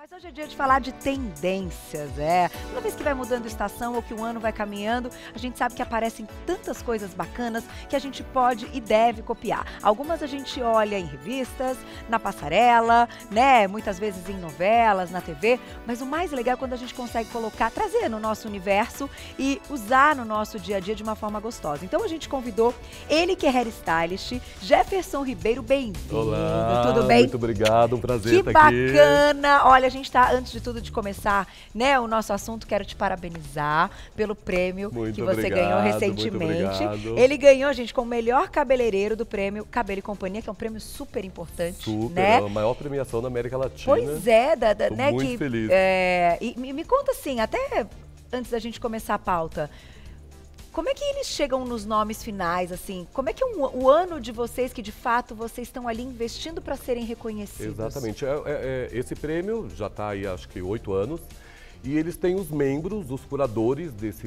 Mas hoje é dia de falar de tendências, Toda vez que vai mudando estação ou que o ano vai caminhando, a gente sabe que aparecem tantas coisas bacanas que a gente pode e deve copiar. Algumas a gente olha em revistas, na passarela, né? Muitas vezes em novelas, na TV, mas o mais legal é quando a gente consegue colocar, trazer no nosso universo e usar no nosso dia a dia de uma forma gostosa. Então a gente convidou ele que é hairstylist, Jefferson Ribeiro, bem-vindo. Olá, tudo bem? Muito obrigado, um prazer estar aqui. Que bacana! Olha, a gente está, antes de tudo, de começar, né, o nosso assunto, quero te parabenizar pelo prêmio que você ganhou recentemente. Ele ganhou, gente, como melhor cabeleireiro do prêmio Cabelo e Companhia, que é um prêmio super importante. Super, né? É a maior premiação da América Latina. Pois é, né? Muito feliz. E me conta assim, até antes da gente começar a pauta, como é que eles chegam nos nomes finais, assim? Como é que o ano de vocês, que de fato vocês estão ali investindo para serem reconhecidos? Exatamente. Esse prêmio já está aí, acho que 8 anos. E eles têm os membros, os curadores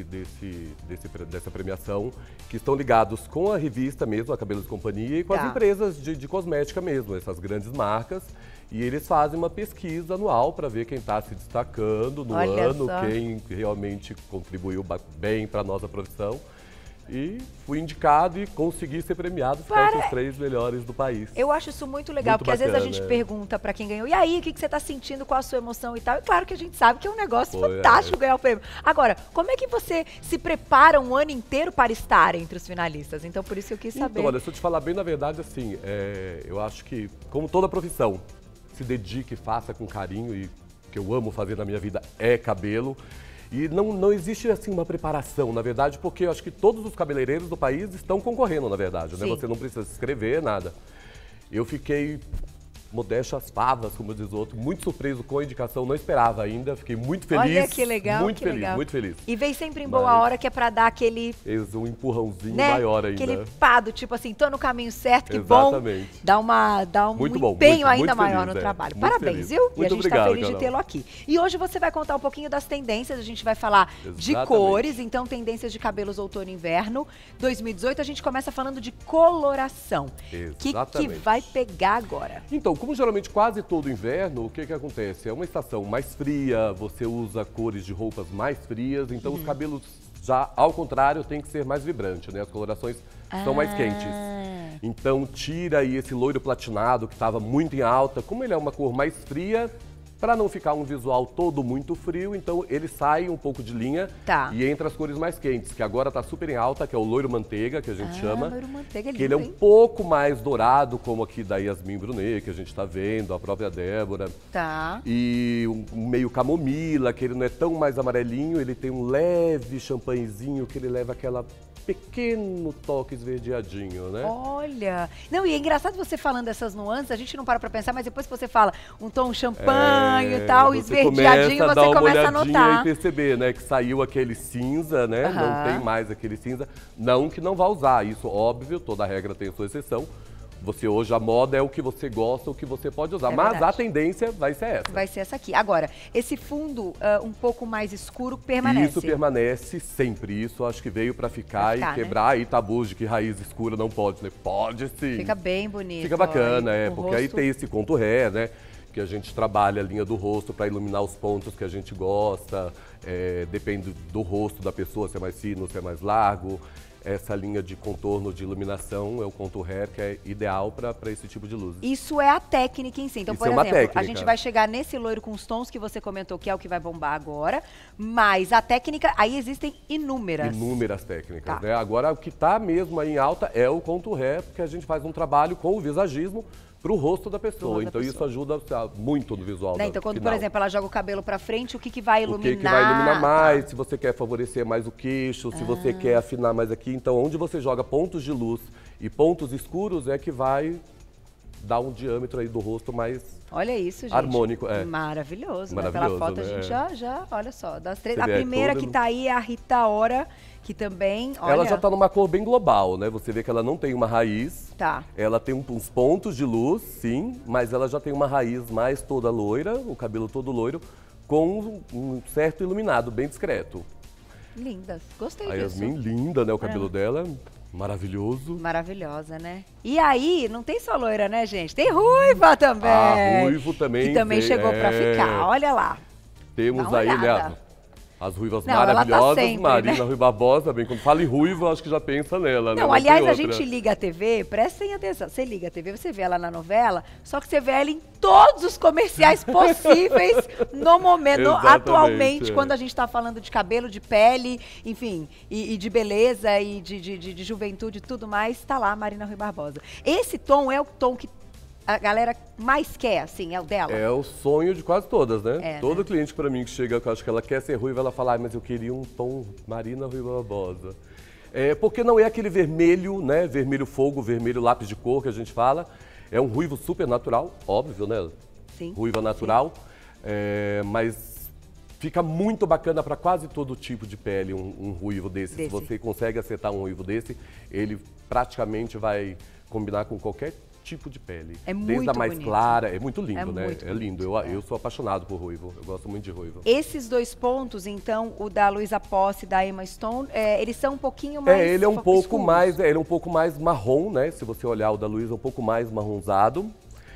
dessa premiação, que estão ligados com a revista mesmo, a Cabelos e Companhia, e com as empresas de cosmética mesmo, essas grandes marcas. E eles fazem uma pesquisa anual para ver quem está se destacando no ano, quem realmente contribuiu bem para a nossa profissão. E fui indicado e consegui ser premiado entre os 3 melhores do país. Eu acho isso muito legal, muito porque bacana, às vezes a gente pergunta pra quem ganhou, e aí, o que você tá sentindo, qual a sua emoção e tal? E claro que a gente sabe que é um negócio fantástico ganhar o prêmio. Agora, como é que você se prepara um ano inteiro para estar entre os finalistas? Então, por isso que eu quis saber. Então, olha, se eu te falar bem, na verdade, assim, eu acho que, como toda profissão, se dedique e faça com carinho, e o que eu amo fazer na minha vida é cabelo. E não existe, assim, uma preparação, na verdade, porque eu acho que todos os cabeleireiros do país estão concorrendo, na verdade, né? Você não precisa se inscrever, nada. Eu fiquei, modéstia às favas, como diz o outro, muito surpreso com a indicação, não esperava ainda, fiquei muito feliz. Olha que legal, muito feliz, muito feliz. E vem sempre em boa hora, que é pra dar aquele... Um empurrãozinho, né? maior ainda. Aquele pado, tipo assim, tô no caminho certo, que Exatamente. bom, dá um empenho ainda maior no trabalho. Parabéns, viu? Muito e a gente obrigado, tá feliz de tê-lo aqui. E hoje você vai contar um pouquinho das tendências, a gente vai falar de cores, então tendências de cabelos outono e inverno. 2018 a gente começa falando de coloração. Exatamente. Que vai pegar agora? Então, como geralmente quase todo inverno, o que acontece? É uma estação mais fria, você usa cores de roupas mais frias, então os cabelos já, ao contrário, tem que ser mais vibrante, né? As colorações são mais quentes. Então, tira aí esse loiro platinado que estava muito em alta. Como ele é uma cor mais fria, para não ficar um visual todo muito frio, então ele sai um pouco de linha e entra as cores mais quentes, que agora tá super em alta, que é o loiro manteiga, que a gente chama. Loiro manteiga, que ele é um pouco mais dourado, como aqui da Yasmin Brunet, que a gente tá vendo, a própria Débora. E um meio camomila, que ele não é tão mais amarelinho, ele tem um leve champanhezinho, que ele leva aquela pequeno toque esverdeadinho, né? Olha! Não, e é engraçado você falando essas nuances, a gente não para pra pensar, mas depois que você fala um tom champanhe e tal, esverdeadinho, você começa a notar. E perceber, né, que saiu aquele cinza, né? Não tem mais aquele cinza. Não que não vá usar, isso óbvio, toda regra tem a sua exceção. Você hoje, a moda é o que você gosta, o que você pode usar. Mas a tendência vai ser essa. Vai ser essa aqui. Agora, esse fundo um pouco mais escuro permanece? Isso permanece sempre. Isso acho que veio pra ficar e quebrar aí tabus de que raiz escura não pode, né? Pode sim. Fica bem bonito. Fica bacana, porque aí tem esse contour hair, né? Que a gente trabalha a linha do rosto para iluminar os pontos que a gente gosta. Depende do rosto da pessoa, se é mais fino, se é mais largo. Essa linha de contorno de iluminação é o contour hair, que é ideal para esse tipo de luz. Isso é a técnica em si. Então, por exemplo, técnica. A gente vai chegar nesse loiro com os tons que você comentou, que é o que vai bombar agora, mas a técnica, aí existem inúmeras. Inúmeras técnicas, né? Agora, o que está mesmo aí em alta é o contour hair, porque a gente faz um trabalho com o visagismo para o rosto da pessoa. Então isso ajuda muito no visual. Né? Então quando, por exemplo, ela joga o cabelo para frente, o que vai iluminar? O que vai iluminar mais, se você quer favorecer mais o queixo, se você quer afinar mais aqui. Então onde você joga pontos de luz e pontos escuros é que vai dar um diâmetro aí do rosto mais harmônico. Maravilhoso. Maravilhoso, Pela foto né? a gente já, olha só, das 3. A primeira que tá aí é a Rita Ora, que também, olha... Ela já tá numa cor bem global, né? Você vê que ela não tem uma raiz. Ela tem uns pontos de luz, sim, mas ela já tem uma raiz mais toda loira, o cabelo todo loiro, com um certo iluminado, bem discreto. Lindas, gostei disso. A Yasmin, linda, né? O cabelo dela, Maravilhoso. Maravilhosa, né? E aí, não tem só loira, né, gente? Tem ruiva também. Ah, ruivo também. Que também chegou pra ficar, olha lá. Temos aí, né, as ruivas não, maravilhosas, ela tá sempre, Marina né? Rui Barbosa, bem, quando fala em ruiva, acho que já pensa nela, né? Não, Não aliás, tem a outra. gente liga a TV, prestem atenção, você liga a TV, você vê ela na novela, só que você vê ela em todos os comerciais possíveis no momento, Exatamente, atualmente, quando a gente tá falando de cabelo, de pele, enfim, e de beleza, e de juventude e tudo mais, tá lá a Marina Rui Barbosa. Esse tom é o tom que a galera mais quer, assim, é o dela? É o sonho de quase todas, né? É, Todo né? cliente pra mim que chega, que eu acho que ela quer ser ruiva, ela fala, mas eu queria um tom Marina Rui Barbosa. Porque não é aquele vermelho, né? Vermelho fogo, vermelho lápis de cor que a gente fala. É um ruivo super natural, óbvio, né? Sim. Ruiva natural. Mas fica muito bacana para quase todo tipo de pele um ruivo desse. Se você consegue acertar um ruivo desse, ele praticamente vai combinar com qualquer tipo de pele. É muito Desde a mais bonito. clara, é muito lindo, né? Muito É lindo. bonito, Eu sou apaixonado por ruivo, eu gosto muito de ruivo. Esses dois pontos, então, o da Luísa Posse e da Emma Stone, eles são um pouquinho mais ele é um pouco escuros. mais, ele é um pouco mais marrom, né? Se você olhar o da Luísa, é um pouco mais marronzado.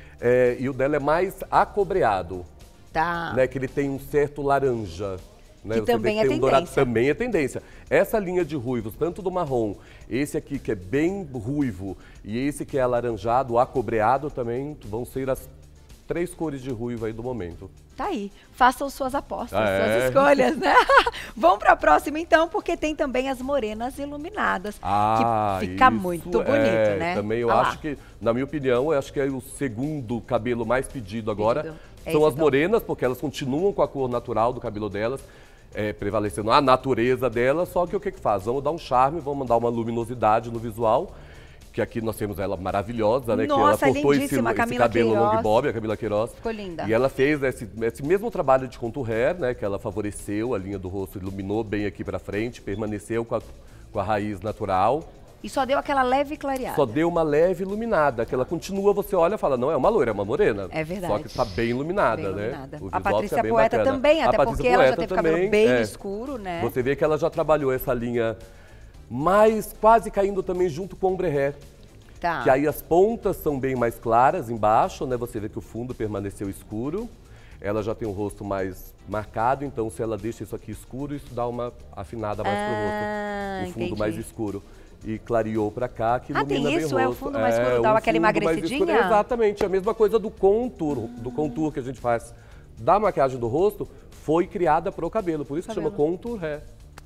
E o dela é mais acobreado, Tá. né? Que ele tem um certo laranja. Né? Que Você também vê que é tem um dourado, tendência. também é tendência. Essa linha de ruivos, tanto do marrom, esse aqui que é bem ruivo e esse que é alaranjado, acobreado também, vão ser as 3 cores de ruivo aí do momento. Tá aí. Façam suas apostas, suas escolhas, né? Vamos pra próxima, então, porque tem também as morenas iluminadas, que fica muito bonito, né? Também eu acho que, na minha opinião, eu acho que é o segundo cabelo mais pedido agora. São as morenas, porque elas continuam com a cor natural do cabelo delas, prevalecendo a natureza delas, só que o que faz? Vamos dar um charme, vamos dar uma luminosidade no visual, que aqui nós temos ela maravilhosa, né? Nossa, que ela cortou esse cabelo Queiroz. long bob, a Camila Queiroz. Ficou linda. E ela fez esse mesmo trabalho de contour hair, né? Que ela favoreceu a linha do rosto, iluminou bem aqui pra frente, permaneceu com a raiz natural. E só deu aquela leve clareada. Só deu uma leve iluminada, que ela continua, você olha e fala, não é uma loira, é uma morena. É verdade. Só que está bem iluminada, Bem né? iluminada. O A visual Patrícia fica bem Poeta bacana. também, A até Patrícia porque ela já Poeta teve cabelo também, bem escuro, né? Você vê que ela já trabalhou essa linha mais quase caindo também junto com o ombre hair. Tá. Que aí as pontas são bem mais claras embaixo, né? Você vê que o fundo permaneceu escuro. Ela já tem o rosto mais marcado, então se ela deixa isso aqui escuro, isso dá uma afinada mais pro rosto. O fundo entendi. mais escuro. E clareou pra cá, que ilumina bem o rosto. Tem isso? É o fundo mais escuro, dá aquela emagrecidinha? Exatamente, a mesma coisa do contour que a gente faz da maquiagem do rosto, foi criada pro cabelo, por isso que chama contour hair.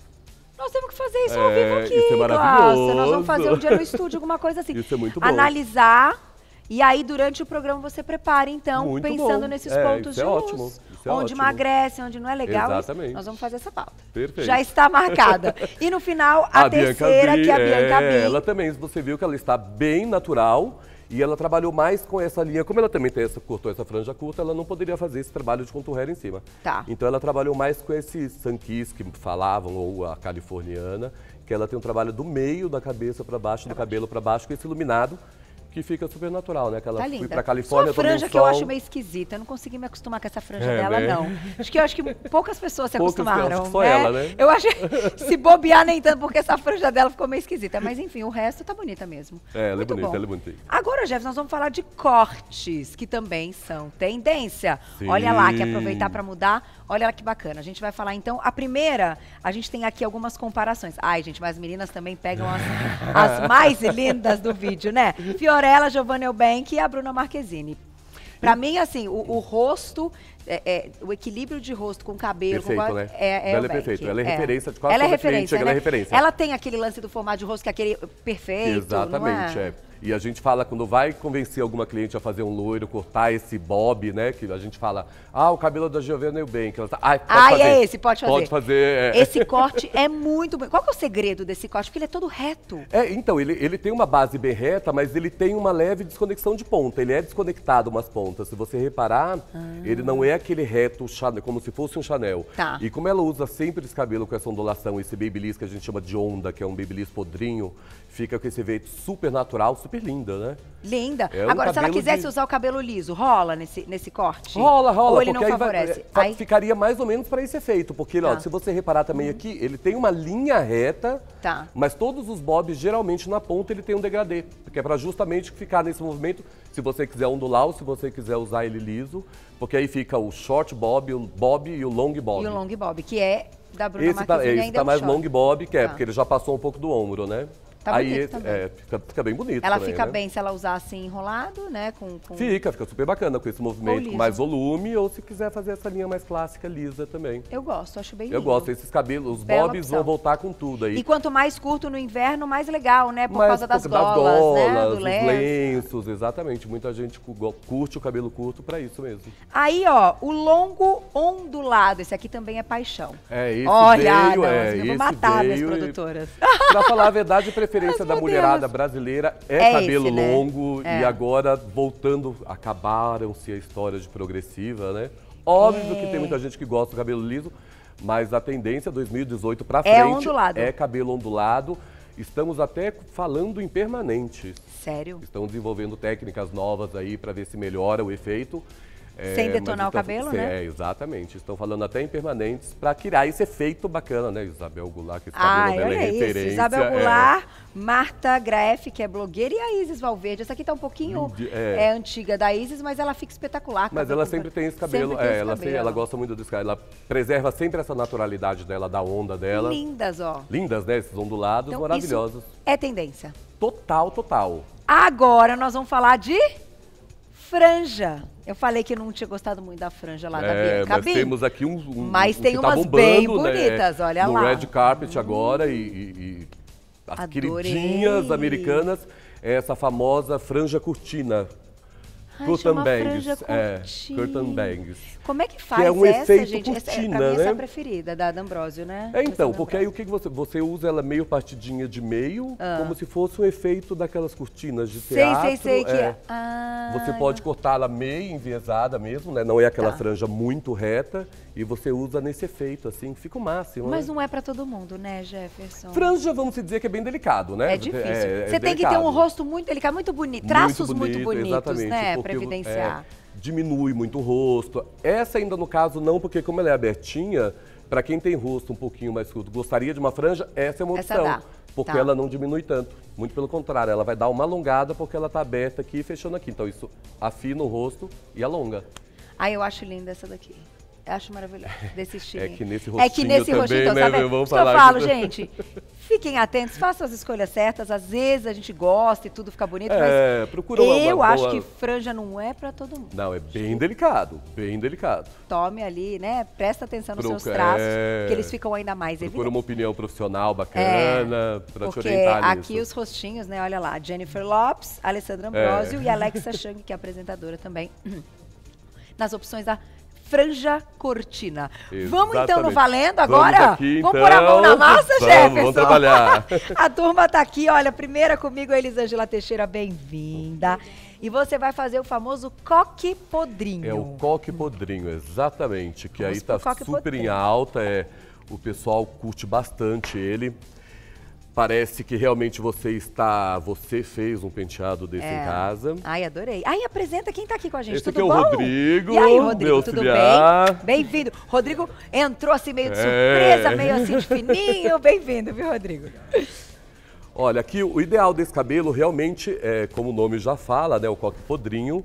Nós temos que fazer isso ao vivo aqui. Isso é maravilhoso. Nossa, nós vamos fazer um dia no estúdio, alguma coisa assim. Isso é muito bom. Analisar. E aí, durante o programa, você prepara, então, Muito pensando bom. nesses pontos isso de é luz. ótimo. Isso é onde ótimo. emagrece, onde não é legal. Exatamente. Nós vamos fazer essa pauta. Perfeito. Já está marcada. E no final, a terceira, que é a Bianca B. Ela também, você viu que ela está bem natural e ela trabalhou mais com essa linha. Como ela também cortou essa franja curta, ela não poderia fazer esse trabalho de contour hair em cima. Tá. Então ela trabalhou mais com esse sun-kiss que falavam, ou a californiana, que ela tem um trabalho do meio da cabeça para baixo, do cabelo para baixo, com esse iluminado, que fica super natural, né? Que ela foi pra Califórnia, sua franja que eu acho meio esquisita. Eu não consegui me acostumar com essa franja dela, né? não. Acho que poucas pessoas se acostumaram. Acho que só ela, né? Eu acho que se bobear nem tanto, porque essa franja dela ficou meio esquisita. Mas enfim, o resto tá bonita mesmo. Ela Muito é bonita, bom. ela é bonita. Agora, Jeff, nós vamos falar de cortes, que também são tendência. Sim. Olha lá, que aproveitar para mudar. Olha lá que bacana. A gente vai falar, então, a primeira, a gente tem aqui algumas comparações. Ai, gente, mas as meninas também pegam as mais lindas do vídeo, né? Fiorella, Giovanna Eubank e a Bruna Marquezine. Pra mim, assim, o rosto, o equilíbrio de rosto com cabelo... Perfeito, né? Ela é perfeita, ela é referência de quase ela é todo cliente, referência, né? ela é referência. Ela tem aquele lance do formato de rosto, que é aquele perfeito, Exatamente, não é? E a gente fala, quando vai convencer alguma cliente a fazer um loiro, cortar esse bob, né? Que a gente fala, o cabelo da Giovanna Eubank. Ela tá, pode fazer. É esse, pode fazer. Pode fazer. Esse corte é muito bom. Qual que é o segredo desse corte? Porque ele é todo reto. Então, ele tem uma base bem reta, mas ele tem uma leve desconexão de ponta. Ele é desconectado umas pontas. Se você reparar, ele não é aquele reto, como se fosse um Chanel. Tá. E como ela usa sempre esse cabelo com essa ondulação, esse babyliss que a gente chama de onda, que é um babyliss podrinho, fica com esse efeito super natural, super linda, né? Linda. É um Agora, se ela cabelo quisesse de- usar o cabelo liso, rola nesse corte? Rola, Ou ele não porque aí favorece? ficaria mais ou menos para esse efeito, porque ó, Tá. se você reparar também aqui, ele tem uma linha reta, Tá. mas todos os bobs, geralmente na ponta, ele tem um degradê, porque é para justamente ficar nesse movimento, se você quiser ondular ou se você quiser usar ele liso, porque aí fica o short bob, o bob e o long bob. E o long bob, que é da Bruna Esse Marquezine, esse ainda tá é um mais short. long bob, que é, Tá. porque ele já passou um pouco do ombro, né? Tá aí bonito esse- também. fica bem bonito Ela também, fica né? bem se ela usar assim enrolado, né? Com... Fica super bacana com esse movimento liso. com mais volume, ou se quiser fazer essa linha mais clássica, lisa também. Eu gosto, acho bem Eu lindo. gosto, esses cabelos, os Bela bobs opção. vão voltar com tudo aí. E quanto mais curto no inverno, mais legal, né? Por Mas causa das por golas, né? Do os lenço. lenços, exatamente. Muita gente curte o cabelo curto pra isso mesmo. Aí, ó, o longo ondulado. Esse aqui também é paixão. É, esse Olha, veio, não, é, eu vou esse matar minhas veio e- produtoras. Pra falar a verdade, a preferência As da modelos. mulherada brasileira é É cabelo esse, né? longo. É. E agora, voltando, acabaram-se a história de progressiva, né? Óbvio que tem muita gente que gosta do cabelo liso, mas a tendência 2018 pra É frente ondulado. é cabelo ondulado. Estamos até falando em permanente. Sério? Estão desenvolvendo técnicas novas aí para ver se melhora o efeito. Sem detonar mas o cabelo, né? É, exatamente. Estão falando até em permanentes para criar esse efeito bacana, né? Isabel Goulart, que esse Ai, cabelo dela é olha isso. referência. Isabel Goulart, Marta Graef, que é blogueira, e a Isis Valverde. Essa aqui tá um pouquinho antiga da Isis, mas ela fica espetacular. Mas ela sempre tem esse cabelo, Sempre tem esse cabelo. ela gosta muito desse cabelo. Ela preserva sempre essa naturalidade dela, da onda dela. Lindas, ó. Lindas, né? Esses ondulados Então, maravilhosos. isso é tendência. Total, total. Agora nós vamos falar de franja. Eu falei que eu não tinha gostado muito da franja lá da Bianca. Mas temos aqui Mas tem que tá umas bombando, bem né? bonitas, olha no lá. Red Carpet agora e as Adorei. queridinhas americanas, essa famosa franja cortina. Ai, Curtain chama bangs. franja Curtain bangs. Como é que faz é um essa, efeito gente? cortina, Pra mim, essa é né? a preferida, da D'Ambrosio, né? Então, Essa porque aí o que você usa ela meio partidinha de meio, como se fosse um efeito daquelas cortinas de teatro. Sei que é. Ah, Você pode cortar ela meio enviesada mesmo, né? Não é aquela Tá. franja muito reta. E você usa nesse efeito, assim, fica o máximo. Mas né? não é pra todo mundo, né, Jefferson? Franja, vamos dizer que é bem delicado, né? É difícil. É Você tem que ter delicado. um rosto muito delicado, muito bonito, traços muito bonitos, exatamente, né, pra porque, evidenciar. diminui muito o rosto. Essa ainda no caso não, porque como ela é abertinha, para quem tem rosto um pouquinho mais curto, gostaria de uma franja, essa é uma Essa opção. dá. Porque Tá. ela não diminui tanto. Muito pelo contrário, ela vai dar uma alongada porque ela tá aberta aqui e fechando aqui. Então isso afina o rosto e alonga. Ai, eu acho linda essa daqui. Eu acho maravilhosa, desse estilo. É que nesse rostinho, também, então, né, sabe? vamos Isso que eu falar falo, que- gente. Fiquem atentos, façam as escolhas certas. Às vezes a gente gosta e tudo fica bonito, procura mas uma eu acho boa- que franja não é pra todo mundo. Não, é bem delicado, bem delicado. Tome ali, né? Presta atenção nos seus Procura- traços, é. que eles ficam ainda mais Procura evidentes. uma opinião profissional bacana para te Porque orientar aqui nisso. os rostinhos, né? Olha lá, Jennifer Lopes, Alessandra Ambrosio e Alexa Chung, que é apresentadora também, nas opções da franja cortina. Vamos então no Exatamente. valendo Vamos agora? aqui, Vamos pôr a mão na então. massa, Vamos, Jefferson? vamos trabalhar. A turma tá aqui, olha, primeira comigo, a Elisângela Teixeira, bem-vinda. E você vai fazer o famoso coque podrinho. É o coque podrinho, exatamente, que Vamos aí tá pro coque super em podrinho. alta, o pessoal curte bastante ele. Parece que realmente você fez um penteado desse em casa. Ai, adorei. Ai, apresenta quem tá aqui com a gente, Esse tudo aqui é o bom? Rodrigo, E aí, Rodrigo, meu tudo auxiliar. bem? Bem-vindo. Rodrigo entrou assim meio de surpresa, meio assim de fininho. Bem-vindo, viu, Rodrigo? Olha, aqui o ideal desse cabelo realmente é, como o nome já fala, né, o coque podrinho.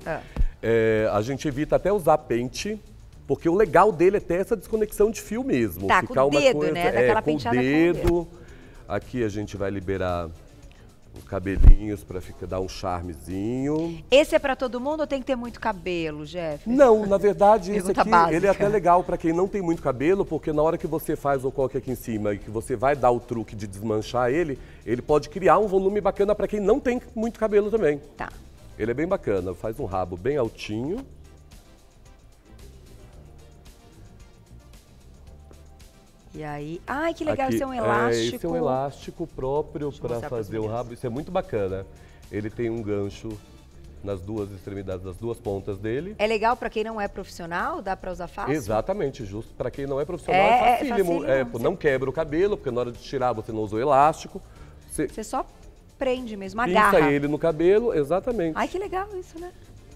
A gente evita até usar pente, porque o legal dele é ter essa desconexão de fio mesmo. Tá, ficar com o uma dedo, coisa, né? Daquela com o penteada com o dedo. dedo. Aqui a gente vai liberar os cabelinhos para dar um charmezinho. Esse é pra todo mundo ou tem que ter muito cabelo, Jeff? Não, na verdade, esse Pergunta aqui básica. ele é até legal para quem não tem muito cabelo, porque na hora que você faz o coque aqui em cima e que você vai dar o truque de desmanchar ele pode criar um volume bacana para quem não tem muito cabelo também. Tá. Ele é bem bacana, faz um rabo bem altinho. E aí... Ai, que legal, Aqui, esse é um elástico. Esse é um elástico próprio eu para mostrar pras fazer o meninas. rabo, isso é muito bacana. Ele tem um gancho nas duas extremidades, das duas pontas dele. É legal para quem não é profissional? Dá para usar fácil? Exatamente, justo. Para quem não é profissional é facílimo. Não quebra o cabelo, porque na hora de tirar você não usou elástico. Você só prende mesmo, pinça agarra. ele no cabelo, exatamente. Ai, que legal isso, né?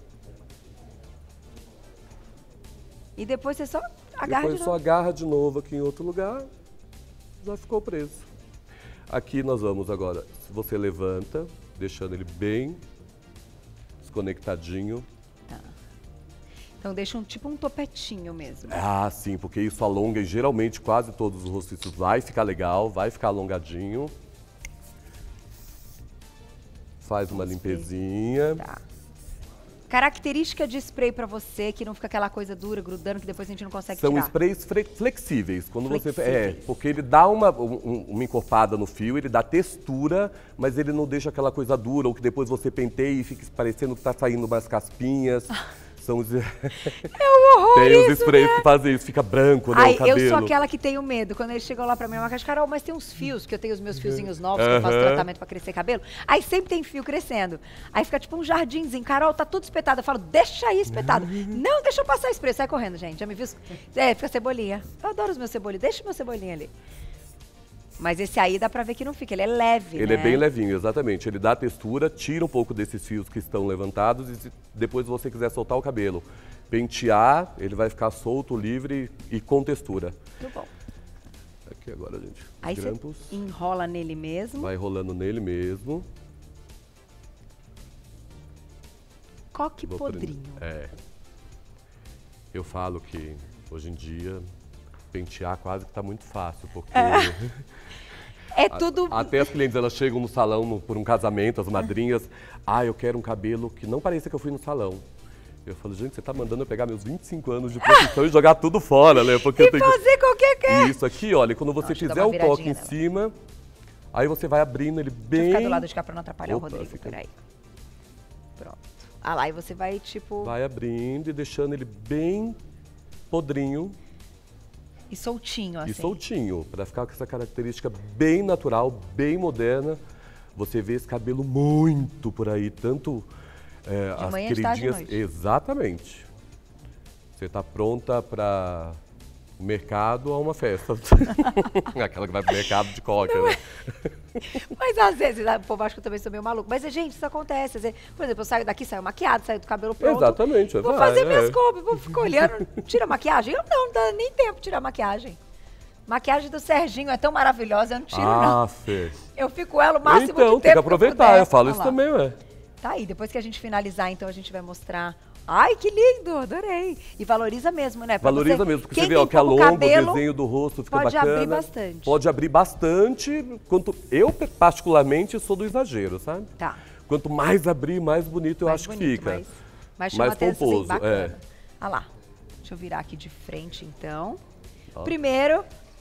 E depois você só agarra Depois só agarra de novo aqui em outro lugar, já ficou preso. Aqui nós vamos agora, você levanta, deixando ele bem desconectadinho. Tá. Então deixa tipo um topetinho mesmo. Ah, sim, porque isso alonga e geralmente quase todos os rostiços vai ficar legal, vai ficar alongadinho. Faz uma limpezinha. Tá. Característica de spray pra você, que não fica aquela coisa dura, grudando, que depois a gente não consegue tirar. São sprays flexíveis. Quando Flexíveis. Porque ele dá uma encorpada no fio, ele dá textura, mas ele não deixa aquela coisa dura, ou que depois você penteia e fica parecendo que tá saindo umas caspinhas. São os... É um horror. Tem os isso, sprays né? que fazem isso, fica branco, né, Ai, o cabelo. eu sou aquela que tenho medo. Quando ele chegou lá pra mim, uma Carol, mas tem uns fios, que eu tenho os meus fiozinhos novos, que eu faço tratamento pra crescer cabelo. Aí sempre tem fio crescendo. Aí fica tipo um jardinzinho. Carol, tá tudo espetado. Eu falo, deixa aí espetado. Não, deixa eu passar spray. Sai correndo, gente. Já me viu? Fica cebolinha. Eu adoro os meus cebolinhos. Deixa o meu cebolinha ali. Mas esse aí dá pra ver que não fica, ele é leve, Ele né? é bem levinho, exatamente. Ele dá textura, tira um pouco desses fios que estão levantados e se depois você quiser soltar o cabelo, pentear, ele vai ficar solto, livre e com textura. Muito bom. Aqui agora, gente, Aí grampos. você enrola nele mesmo. Vai rolando nele mesmo. Coque Vou podrinho. Eu falo que hoje em dia pentear quase que tá muito fácil, porque... É tudo... Até as clientes, elas chegam no salão por um casamento, as madrinhas, eu quero um cabelo que não pareça que eu fui no salão. Eu falo, gente, você tá mandando eu pegar meus 25 anos de profissão e jogar tudo fora, né? Porque eu tenho fazer qualquer coisa. Isso aqui, olha, quando você fizer o coque em cima, aí você vai abrindo ele bem... Deixa eu ficar do lado de cá pra não atrapalhar o Rodrigo, fica... peraí. Pronto. Lá, e você vai, tipo... Vai abrindo e deixando ele bem podrinho. E soltinho, assim. E soltinho, para ficar com essa característica bem natural, bem moderna. Você vê esse cabelo muito por aí, tanto as manhã, queridinhas... de tarde, de noite. Exatamente. Você está pronta para o mercado ou uma festa. Aquela que vai pro mercado de coca, né? Mas às vezes, o povo acha que eu também sou meio maluco. Mas, gente, isso acontece. Às vezes, por exemplo, eu saio daqui, saio maquiado, saio do cabelo pronto. Exatamente. Vou fazer minhas compras, vou ficar olhando. Tira a maquiagem? Eu não dá nem tempo de tirar a maquiagem. Maquiagem do Serginho é tão maravilhosa, eu não tiro, não. Fê. Eu fico ela o máximo de tempo Então, tem que aproveitar. Eu falo isso também, ué. Tá aí, depois que a gente finalizar, então a gente vai mostrar. Ai, que lindo, adorei. E valoriza mesmo, né? Pra Valoriza você, mesmo, porque quem você vê ó, que alonga, cabelo, o desenho do rosto fica pode bacana. abrir bastante. Pode abrir bastante. Eu, particularmente, sou do exagero, sabe? Tá. Quanto mais abrir, mais bonito eu acho que fica. Mais chama atenção, pomposo, assim, bacana. Olha lá. Deixa eu virar aqui de frente, então. Ó. Primeira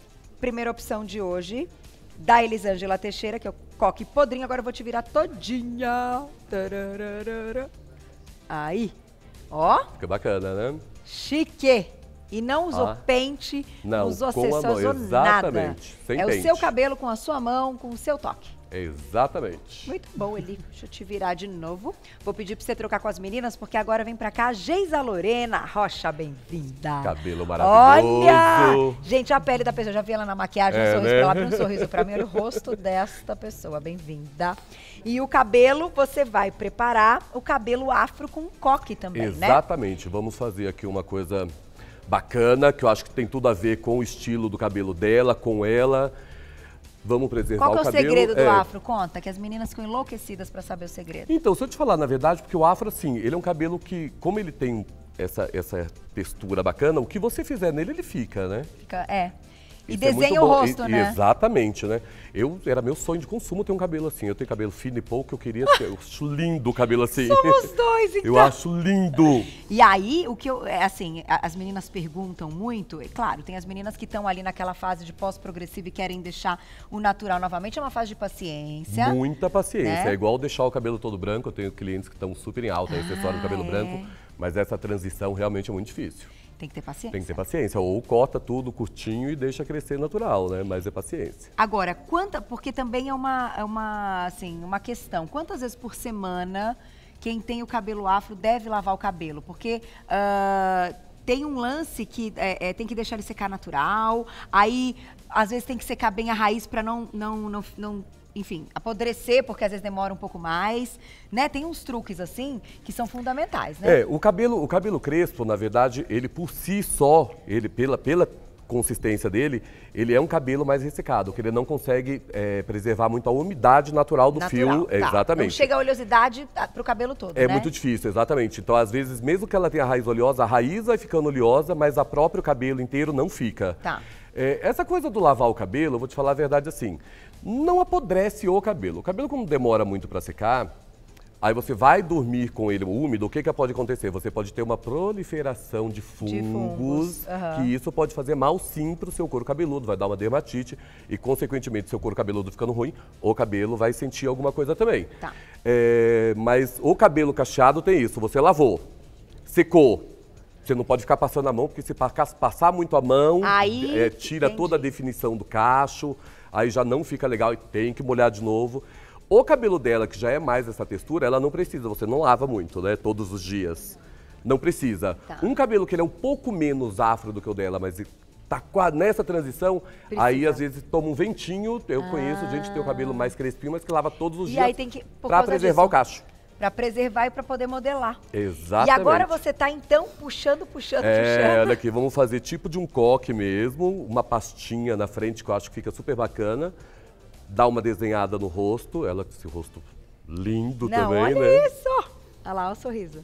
opção de hoje, da Elisângela Teixeira, que é o coque podrinho. Agora eu vou te virar todinha. Tararara. Aí. Ó. Fica bacana, né? Chique. E não usou pente, não usou acessórios, usou nada. Sem é pente. o seu cabelo com a sua mão, com o seu toque. Exatamente. Muito bom, Eli. Deixa eu te virar de novo. Vou pedir pra você trocar com as meninas, porque agora vem pra cá a Geisa Lorena Rocha, bem-vinda. Cabelo maravilhoso. Olha! Gente, a pele da pessoa, já vi ela na maquiagem, um sorriso né? pra ela, abre um sorriso pra mim, olha o rosto desta pessoa, bem-vinda. E o cabelo, você vai preparar o cabelo afro com coque também, né? Exatamente. Vamos fazer aqui uma coisa bacana, que eu acho que tem tudo a ver com o estilo do cabelo dela, com ela. Vamos preservar o cabelo. Qual que é o segredo do afro? Conta, que as meninas ficam enlouquecidas para saber o segredo. Então, se eu te falar, na verdade, porque o afro, assim, ele é um cabelo que, como ele tem essa textura bacana, o que você fizer nele, ele fica, né? Fica, E Isso desenha o rosto, né? Exatamente, né? Era meu sonho de consumo ter um cabelo assim. Eu tenho cabelo fino e pouco, eu queria ter. Eu acho lindo o cabelo assim. Somos dois, então. Eu acho lindo. E aí, o que as meninas perguntam muito, é claro, tem as meninas que estão ali naquela fase de pós-progressivo e querem deixar o natural novamente, é uma fase de paciência. Muita paciência. Né? É igual deixar o cabelo todo branco. Eu tenho clientes que estão super em alta, acessório do cabelo branco, mas essa transição realmente é muito difícil. Tem que ter paciência. Tem que ter paciência. Ou corta tudo curtinho e deixa crescer natural, né? Mas é paciência. Agora, porque também é uma questão. Quantas vezes por semana quem tem o cabelo afro deve lavar o cabelo, porque tem um lance que tem que deixar ele secar natural, aí às vezes tem que secar bem a raiz para não, enfim, apodrecer, porque às vezes demora um pouco mais, né? Tem uns truques assim que são fundamentais, né? O cabelo crespo, na verdade, ele por si só, ele pela consistência dele, ele é um cabelo mais ressecado, que ele não consegue preservar muito a umidade natural do fio. Tá. Exatamente. Não chega a oleosidade pro cabelo todo, É né? muito difícil, exatamente. Então, às vezes, mesmo que ela tenha a raiz oleosa, a raiz vai ficando oleosa, mas o próprio cabelo inteiro não fica. Tá. Essa coisa do lavar o cabelo, eu vou te falar a verdade assim, não apodrece o cabelo. O cabelo, como demora muito para secar, aí você vai dormir com ele úmido, o que pode acontecer? Você pode ter uma proliferação de fungos, que isso pode fazer mal sim para o seu couro cabeludo, vai dar uma dermatite e, consequentemente, seu couro cabeludo ficando ruim, o cabelo vai sentir alguma coisa também. Tá. Mas o cabelo cacheado tem isso, você lavou, secou, você não pode ficar passando a mão, porque se passar muito a mão, aí, tira toda a definição do cacho, aí já não fica legal e tem que molhar de novo. O cabelo dela, que já é mais essa textura, ela não precisa, você não lava muito, né? Todos os dias. Não precisa. Tá. Um cabelo que ele é um pouco menos afro do que o dela, mas tá nessa transição, aí às vezes toma um ventinho. Eu conheço gente que tem o cabelo mais crespinho, mas que lava todos os dias aí tem que, pra preservar o cacho. Pra preservar e pra poder modelar. Exatamente. E agora você tá, então, puxando. Olha aqui, vamos fazer tipo de um coque mesmo, uma pastinha na frente que eu acho que fica super bacana. Dá uma desenhada no rosto, ela com esse rosto lindo também, olha né? isso! Olha lá, olha o sorriso.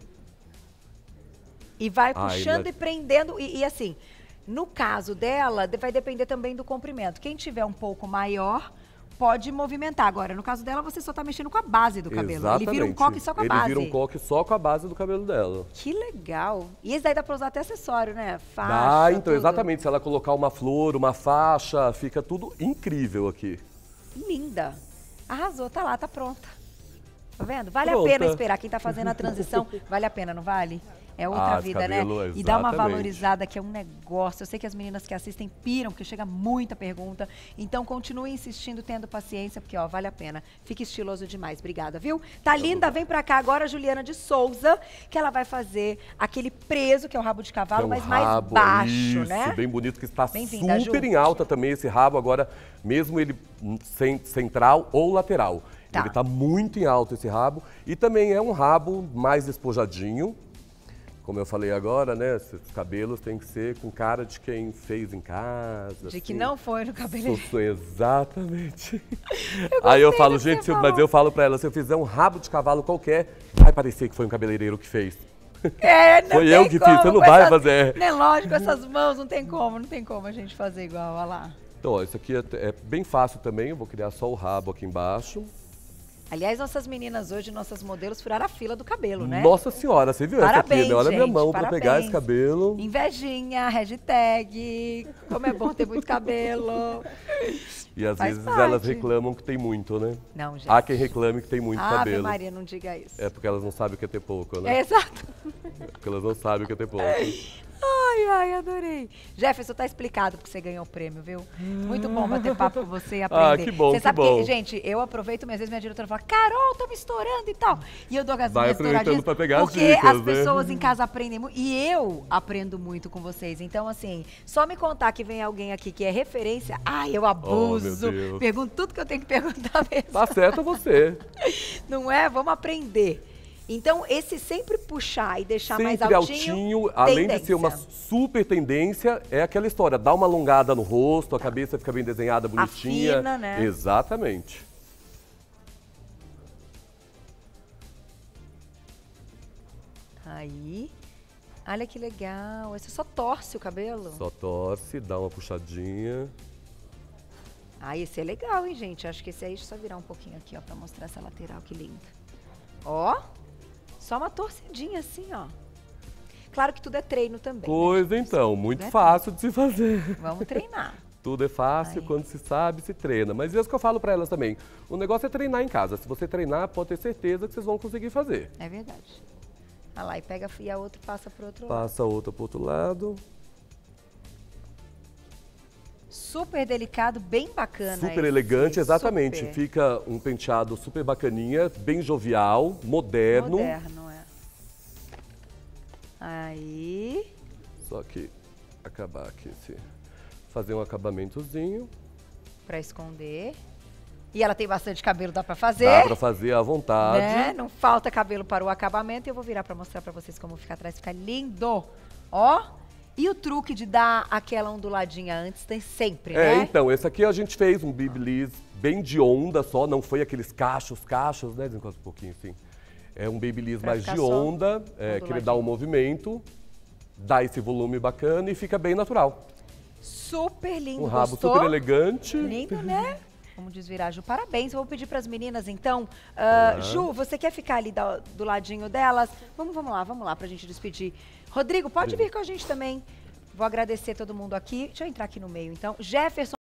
E vai puxando e prendendo, e assim, no caso dela, vai depender também do comprimento. Quem tiver um pouco maior, pode movimentar. Agora, no caso dela, você só tá mexendo com a base do cabelo. Exatamente. Ele vira um coque só com a base. Ele vira um coque só com a base do cabelo dela. Que legal. E esse daí dá pra usar até acessório, né? Faixa, Dá, então, tudo. exatamente. Se ela colocar uma flor, uma faixa, fica tudo incrível aqui. Linda. Arrasou, tá lá, tá pronta. Tá vendo? Vale Pronta. a pena esperar. Quem tá fazendo a transição, vale a pena, não vale? É outra vida, cabelo, né? E dá uma exatamente. valorizada, que é um negócio. Eu sei que as meninas que assistem piram, porque chega muita pergunta. Então, continue insistindo, tendo paciência, porque, ó, vale a pena. Fica estiloso demais. Obrigada, viu? Tá linda, vem pra cá agora a Juliana de Souza, que ela vai fazer aquele preso, que é o rabo de cavalo, mas mais baixo, isso, né? Bem bonito, que está Bem-vinda, super Ju. em alta também esse rabo agora, mesmo ele central ou lateral. Tá. Ele está muito em alta esse rabo e também é um rabo mais despojadinho. Como eu falei agora, né? Esses cabelos têm que ser com cara de quem fez em casa. De que não foi no cabeleireiro. Exatamente. Aí eu falo, gente, mas eu falo pra ela, se eu fizer um rabo de cavalo qualquer, vai parecer que foi um cabeleireiro que fez. Não Foi tem eu que como, fiz, você não com vai essas- fazer. Né, lógico, essas mãos, não tem como a gente fazer igual, olha lá. Então, ó, isso aqui é bem fácil também, eu vou criar só o rabo aqui embaixo. Aliás, nossas meninas hoje, nossas modelos, furaram a fila do cabelo, né? Nossa senhora, você viu Parabéns, essa aqui, né? Olha a minha gente, mão pra parabéns. pegar esse cabelo. Invejinha, hashtag, como é bom ter muito cabelo. E às Faz vezes parte. elas reclamam que tem muito, né? Não, gente. Há quem reclame que tem muito Ave cabelo. Maria, não diga isso. É porque elas não sabem o que é ter pouco, né? Exato. Porque elas não sabem o que é ter pouco. Ai, adorei. Jefferson, tá explicado porque você ganhou o prêmio, viu? Muito bom bater papo com você e aprender. que bom, Você que sabe bom. que, gente, eu aproveito, mas às vezes minha diretora fala, Carol, tô me estourando e tal. E eu dou as Vai minhas aproveitando estouradinhas, pra pegar as porque dicas, as né? pessoas em casa aprendem muito. E eu aprendo muito com vocês. Então, assim, só me contar que vem alguém aqui que é referência, eu abuso. Oh, meu Deus. Pergunto tudo que eu tenho que perguntar mesmo. Tá certo você. Não é? Vamos aprender. Então, esse sempre puxar e deixar mais Sempre altinho, além de ser tendência. uma super tendência, é aquela história, dá uma alongada no rosto, a cabeça fica bem desenhada, bonitinha. Afina, né? Exatamente. Aí, olha que legal. Você só torce o cabelo? Só torce, dá uma puxadinha. Esse é legal, hein, gente? Acho que esse aí, deixa eu só virar um pouquinho aqui, ó, pra mostrar essa lateral, que linda. Ó, só uma torcidinha assim, ó. Claro que tudo é treino também. Pois né? então, muito é fácil de se fazer. Vamos treinar. Tudo é fácil, Aí. quando se sabe, se treina. Mas é isso que eu falo pra elas também. O negócio é treinar em casa. Se você treinar, pode ter certeza que vocês vão conseguir fazer. É verdade. Olha lá, e pega e a outra passa pro outro lado. Passa a outra pro outro lado. Super delicado, bem bacana. Super elegante, exatamente. Super. Fica um penteado super bacaninha, bem jovial, moderno. Moderno, é. Aí. Só que acabar aqui, fazer um acabamentozinho. Pra esconder. E ela tem bastante cabelo, dá pra fazer. Dá pra fazer à vontade. Né? Não falta cabelo para o acabamento. E eu vou virar pra mostrar pra vocês como fica atrás. Fica lindo. Ó. E o truque de dar aquela onduladinha antes tem sempre, né? Então, esse aqui a gente fez um babyliss bem de onda só, não foi aqueles cachos, né? Desencosta um pouquinho assim. É um babyliss mais de onda, que ele dá um movimento, dá esse volume bacana e fica bem natural. Super lindo, Um rabo gostou? super elegante. Lindo, né? Vamos desvirar, Ju. Parabéns. Eu vou pedir para as meninas, então. Ju, você quer ficar ali do ladinho delas? Vamos lá, pra gente despedir. Rodrigo, pode vir com a gente também. Vou agradecer todo mundo aqui. Deixa eu entrar aqui no meio, então. Jefferson.